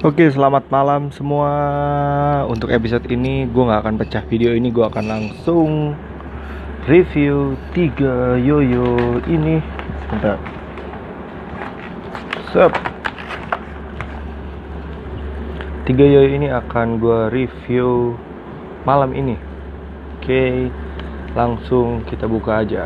Oke, selamat malam semua. Untuk episode ini gue gak akan pecah video ini, gue akan langsung review 3 yoyo ini. Sebentar. Sup. 3 yoyo ini akan gue review malam ini. Oke, langsung kita buka aja.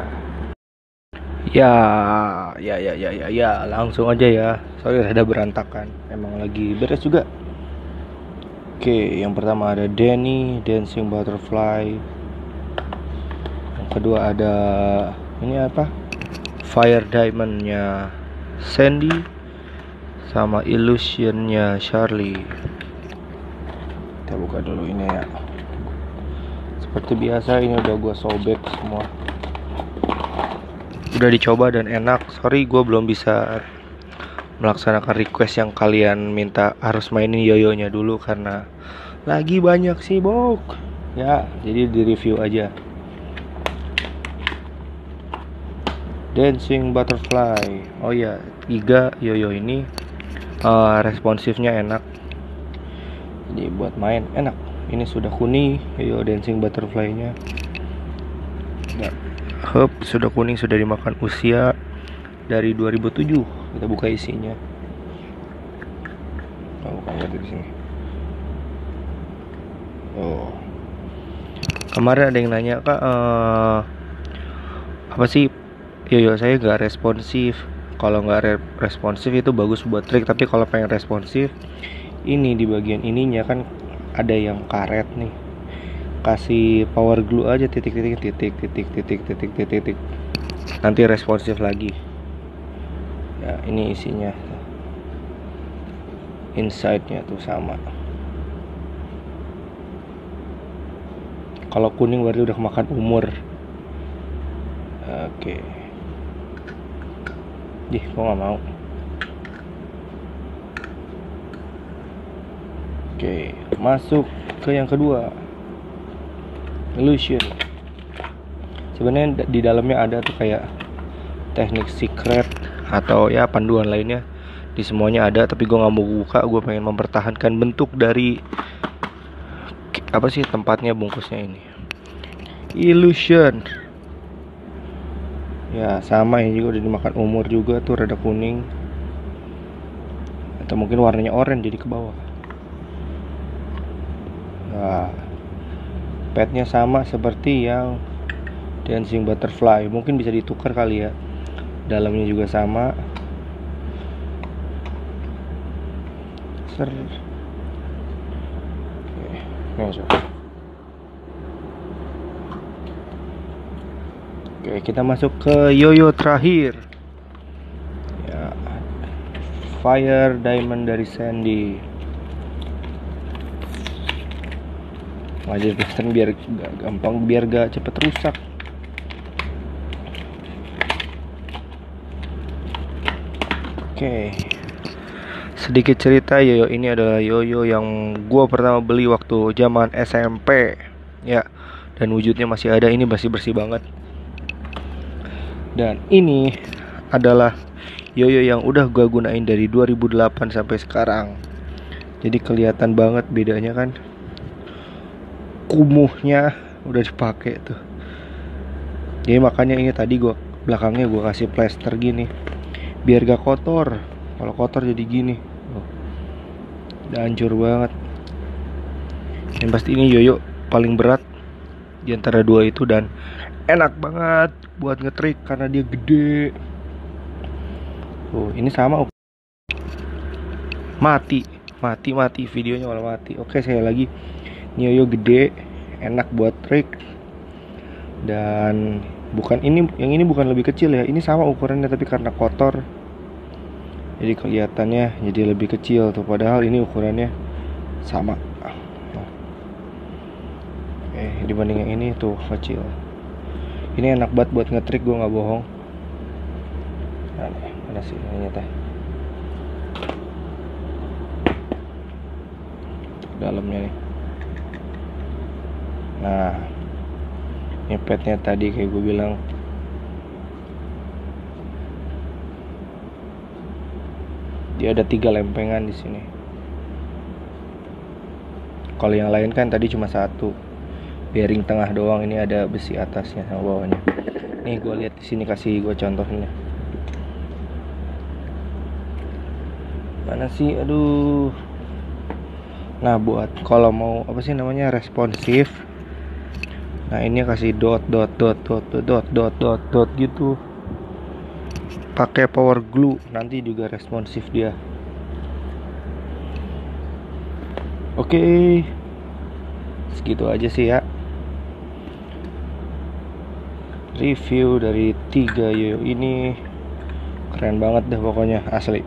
Ya, langsung aja ya. Sorry rada berantakan. Emang lagi beres juga. Oke, yang pertama ada Danny Dancing Butterfly. Yang kedua ada ini apa? Fire Diamond-nya Sandy sama Illusion-nya Charlie. Kita buka dulu ini ya. Seperti biasa ini udah gue sobek semua. Udah dicoba dan enak. Sorry gue belum bisa melaksanakan request yang kalian minta harus mainin yoyonya dulu karena lagi banyak sibuk ya, jadi di review aja. Dancing Butterfly, oh ya, 3 yoyo ini responsifnya enak, jadi buat main enak. Ini sudah kuning yoyo Dancing Butterfly nya ya. Sudah kuning, sudah dimakan usia dari 2007. Kita buka isinya. Bukan dari sini. Oh. Kemarin ada yang nanya, Kak, apa sih yoyo saya gak responsif? Kalau gak responsif itu bagus buat trik, tapi kalau pengen responsif, ini di bagian ininya kan ada yang karet nih. Kasih power glue aja, titik. Nanti responsif lagi. Ya, ini isinya. Inside-nya tuh sama. Kalau kuning berarti udah kemakan umur. Oke. Gua nggak mau. Oke, masuk ke yang kedua. Illusion. Sebenarnya di dalamnya ada tuh kayak teknik secret atau ya panduan lainnya. Di semuanya ada, tapi gue nggak mau buka. Gue pengen mempertahankan bentuk dari apa sih tempatnya bungkusnya ini. Illusion. Ya sama, ini juga udah dimakan umur juga tuh, rada kuning. Atau mungkin warnanya oranye jadi ke bawah. Nah, petnya sama seperti yang Dancing Butterfly, mungkin bisa ditukar kali ya. Dalamnya juga sama. Oke, kita masuk ke yoyo terakhir. Ya, Fire Diamond dari Sandy. Wajib piston biar gak gampang, biar gak cepet rusak. Oke, sedikit cerita, yoyo ini adalah yoyo yang gue pertama beli waktu zaman SMP ya, dan wujudnya masih ada, ini masih bersih banget. Dan ini adalah yoyo yang udah gue gunain dari 2008 sampai sekarang. Jadi kelihatan banget bedanya kan. Kumuhnya udah dipakai tuh. Jadi makanya ini tadi belakangnya gue kasih plester gini biar gak kotor. Kalau kotor jadi gini. Udah hancur banget. Yang pasti ini yoyo paling berat di antara dua itu dan enak banget buat ngetrik karena dia gede. Ini sama. Mati videonya malah mati. Oke, saya lagi. Ini yoyo gede, enak buat trik. Dan yang ini bukan lebih kecil ya. Ini sama ukurannya tapi karena kotor jadi kelihatannya jadi lebih kecil tuh, padahal ini ukurannya sama. Dibanding yang ini tuh kecil. Ini enak banget buat ngetrik, gue nggak bohong. Nah, mana sih ini teh? Dalamnya nih. Nah, ini petnya tadi kayak gue bilang. Dia ada 3 lempengan di sini. Kalau yang lain kan tadi cuma satu. Bearing tengah doang, ini ada besi atasnya sama bawahnya. Nih gue lihat di sini, kasih gue contohnya. Mana sih? Aduh. Nah, buat kalau mau apa sih namanya responsif. Nah, ini kasih dot gitu. Pakai power glue, nanti juga responsif dia. Oke. Segitu aja sih ya. Review dari 3 Yoyo ini. Keren banget deh pokoknya, asli.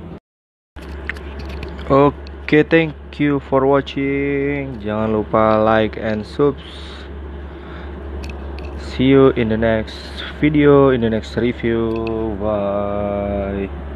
Oke, thank you for watching. Jangan lupa like and subs. See you in the next video, in the next review. Bye.